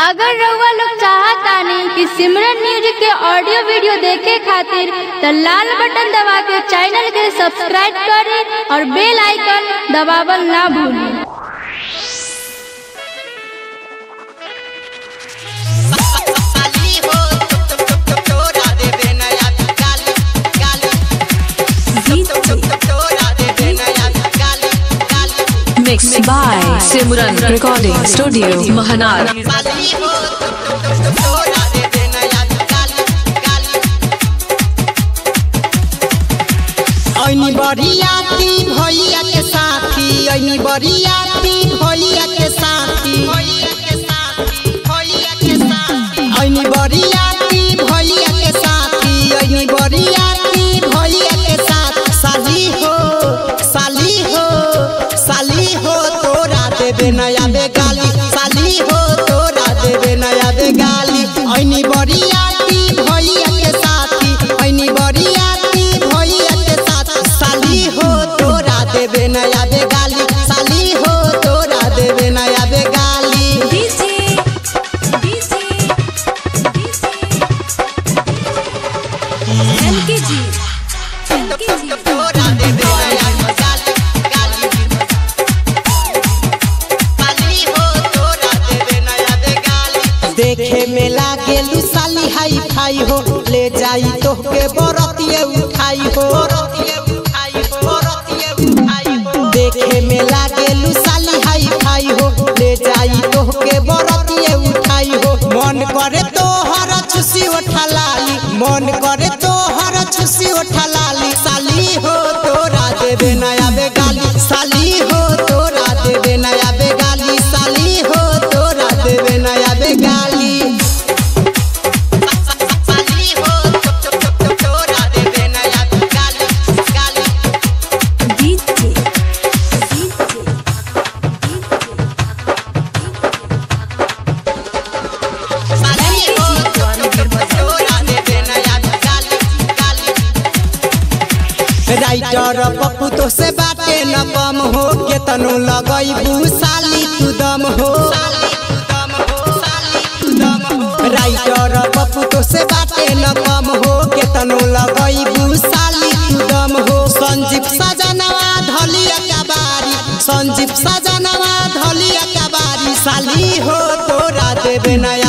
अगर रउआ लोग चाहतानी कि सिमरन म्यूजिक के ऑडियो वीडियो देखे खातिर तो लाल बटन दबा के चैनल के सब्सक्राइब करें और बेल आइकन दबावल ना भूलें। Mixed by Simran Recording Studio, Mahanar. ऐनी बरियाती भैया के साथी, ऐनी बरियाती भैया के साथी, ऐनी बरियाती भैया के साथी, ऐनी बरियाती भैया के साथ। साली हो साली हो साली हो तोरा देबे नया बेगाली, साली हो तोरा देबे नया बेगाली। ऐनी बरियाती भैया के साथी, ऐनी बरियाती भैया के साथ। साली हो तोरा देबे नया बेगाली, साली हो तोरा देबे नया बेगाली। तोरा देबे नया बेगाली, साली हो तोरा देबे नया बेगाली। देखे में लागेलू साली हाई फाई हो, ले जाई तोहके बरतिए उठाई हो, देखे में लागेलू साली हाई फाई हो, ले जाई तोहके बरतिए उठाई हो। मन करे तोहर छुसी उठा लाली, मन करे तोहर छुसी उठा लाली। साली हो तोरा देबे नया बेगाली, साली हो तोरा देबे नया बेगाली, साली हो तोरा देबे नया बेगाली। राइटर पप्पू तो से बाटे न कम हो, केतनो लगैबू साली तू दम हो। राइटर पप्पू तो से बाटे न कम हो, केतनो लगैबू साली तू दम हो। संजीव सजनवा धलिया कबारी, संजीव सजनवा धलिया कबारी। साली हो तोरा देबे नया